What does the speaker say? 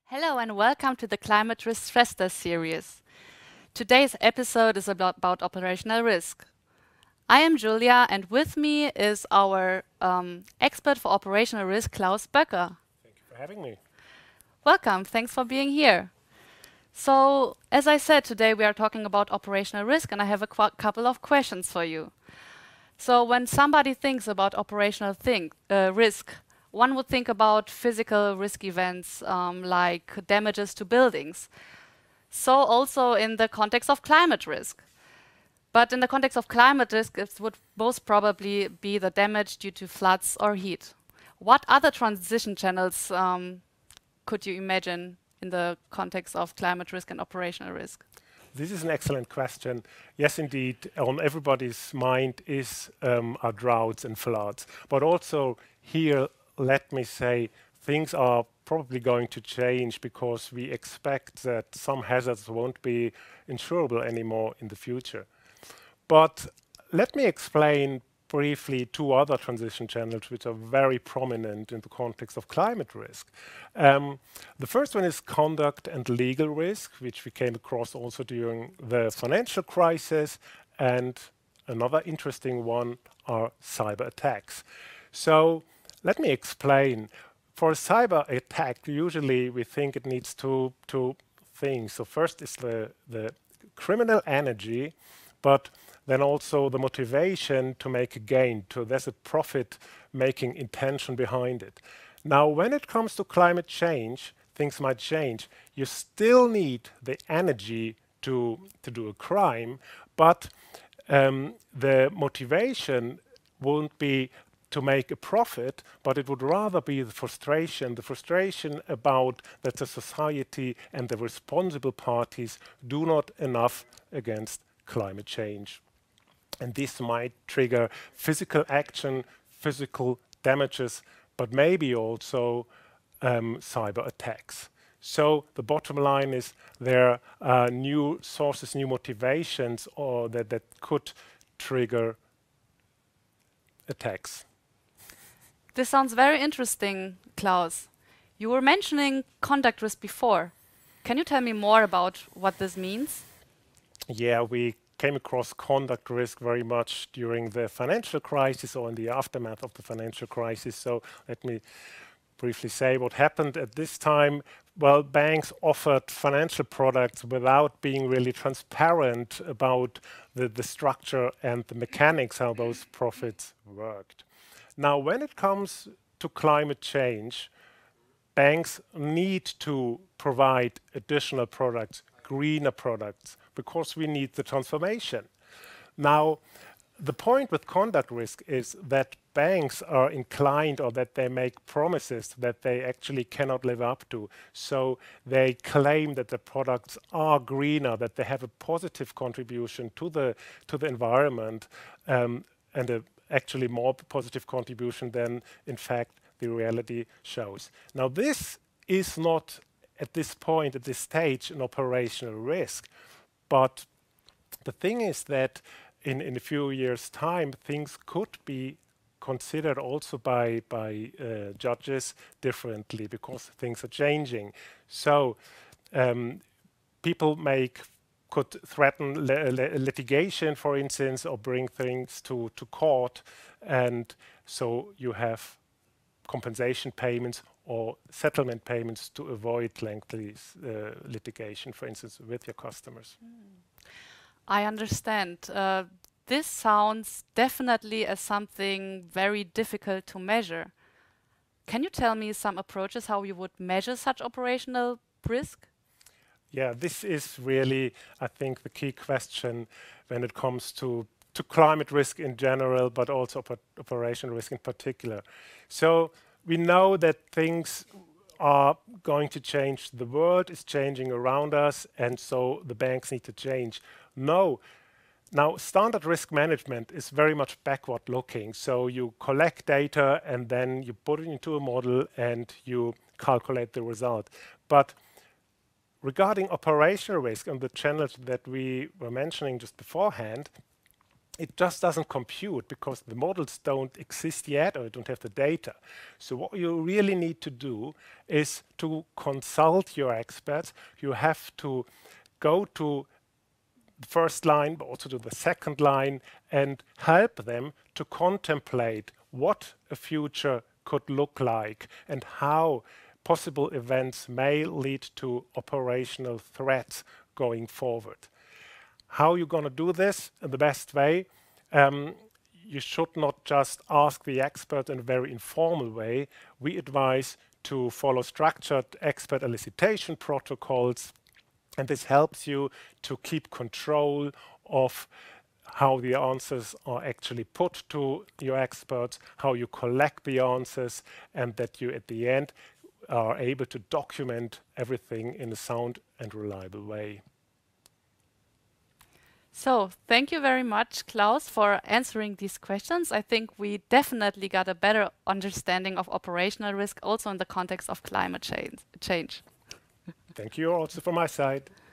Hello and welcome to the Climate Risk Stresstest series. Today's episode is about operational risk. I am Julia and with me is our expert for operational risk, Klaus.Boecker. Thank you for having me. Welcome, thanks for being here. So, as I said, today we are talking about operational risk and I have a couple of questions for you. So, when somebody thinks about operational risk, one would think about physical risk events like damages to buildings. So also in the context of climate risk. But in the context of climate risk, it would most probably be the damage due to floods or heat. What other transition channels could you imagine in the context of climate risk and operational risk? This is an excellent question. Yes, indeed, on everybody's mind are droughts and floods. But also here, let me say, things are probably going to change because we expect that some hazards won't be insurable anymore in the future. But let me explain briefly two other transition channels which are very prominent in the context of climate risk. The first one is conduct and legal risk, which we came across also during the financial crisis, and another interesting one are cyber attacks. So let me explain. For a cyber attack, usually we think it needs two things. So first is the criminal energy, but then also the motivation to make a gain. There's a profit-making intention behind it. Now, when it comes to climate change, things might change. You still need the energy to do a crime, but the motivation won't be to make a profit, but it would rather be the frustration about that the society and the responsible parties do not enough against climate change. And this might trigger physical action, physical damages, but maybe also cyber attacks. So the bottom line is there are new sources, new motivations that could trigger attacks. This sounds very interesting, Klaus. You were mentioning conduct risk before. Can you tell me more about what this means? Yeah, we came across conduct risk very much during the financial crisis or in the aftermath of the financial crisis. So let me briefly say what happened at this time. Well, banks offered financial products without being really transparent about the structure and the mechanics, how those profits worked. Now, when it comes to climate change, banks need to provide additional products, greener products, because we need the transformation. Now, the point with conduct risk is that banks are inclined or that they make promises that they actually cannot live up to. So they claim that the products are greener, that they have a positive contribution to the environment, and actually more positive contribution than, in fact, the reality shows. Now, this is not, at this point, at this stage, an operational risk. But the thing is that in a few years' time, things could be considered also by judges differently because things are changing. So people could threaten litigation, for instance, or bring things to court. And so you have compensation payments or settlement payments to avoid lengthy litigation, for instance, with your customers. I understand. This sounds definitely as something very difficult to measure. Can you tell me some approaches how you would measure such operational risk? Yeah, this is really, I think, the key question when it comes to climate risk in general, but also operational risk in particular. So we know that things are going to change. The world is changing around us, and so the banks need to change. No. Now, standard risk management is very much backward looking. So you collect data and then you put it into a model and you calculate the result. But regarding operational risk and the channels that we were mentioning just beforehand, it just doesn't compute because the models don't exist yet or you don't have the data. So what you really need to do is to consult your experts. You have to go to the first line, but also to the second line, and help them to contemplate what a future could look like and how possible events may lead to operational threats going forward. How you're going to do this in the best way? You should not just ask the expert in a very informal way. We advise to follow structured expert elicitation protocols, and this helps you to keep control of how the answers are actually put to your experts, how you collect the answers, and that you at the end are able to document everything in a sound and reliable way. So thank you very much, Klaus, for answering these questions. I think we definitely got a better understanding of operational risk also in the context of climate change. Thank you also from my side.